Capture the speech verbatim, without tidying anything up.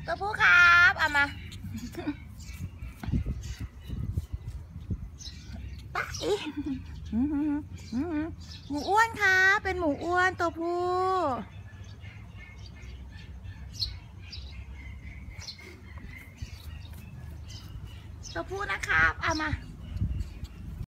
ตัวผู้ครับเอามาไปหมูอ้วนครับเป็นหมูอ้วนตัวผู้ตัวผู้นะครับเอามา